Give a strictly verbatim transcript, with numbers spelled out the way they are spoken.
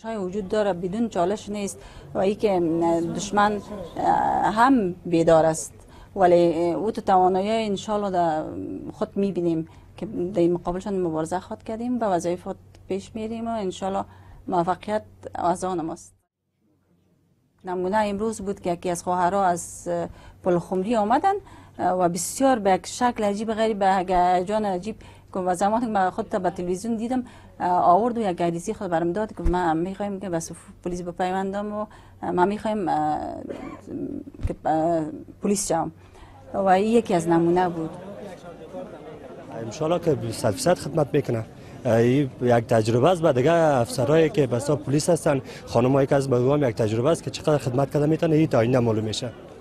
های وجود داره، بدون چالش نیست و ای که دشمن هم بیدار است، ولی او تو توانایی انشالله در خود میبینیم که در مقابلشان مبارزه خود کردیم، به وظایف خود پیش میریم و انشالله موفقیت از آن ماست. نمونه امروز بود که یکی از خواهرها از پل خمری آمدن و بسیار به یک شکل عجیب غریب، به جان عجیب و زمانی که من خود به تلویزیون دیدم آورد و یک عریضه خود برام داد که ما میخوایم که به پلیس بپیوندم و ما میخوایم که پلیس شوم و این یکی از نمونه بود. ان شاء الله که صد درصد خدمت میکنه. این یک تجربه است. بعد دیگه افسرایی که بسا پلیس هستن، خانمایی که از بگوام یک تجربه است که چقدر خدمت کرده میتونه این تا آینده معلوم میشه.